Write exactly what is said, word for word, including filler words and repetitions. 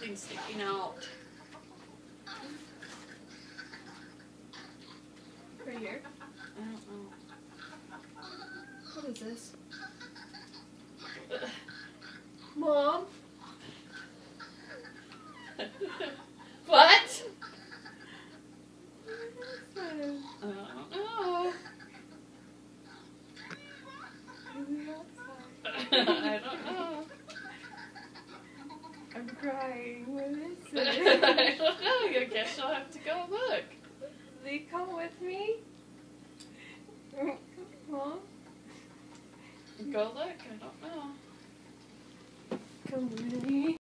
something sticking out. Right here? I don't know. What is this? Mom? What? What is this? I don't know. I don't know. I'm crying. What is I it? don't know. I guess you'll have to go look. Will you come with me? Mom? Go look. I don't know. Come with me.